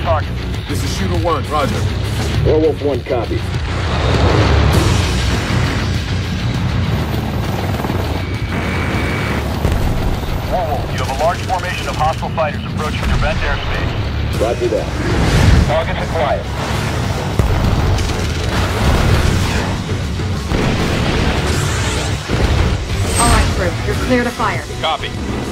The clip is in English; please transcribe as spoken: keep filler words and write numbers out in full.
target. This is Shooter One, roger. Werewolf One, copy. Werewolf, you have a large formation of hostile fighters approaching your vent airspace. Roger that. Targets are quiet. All right, crew. You're clear to fire. Copy.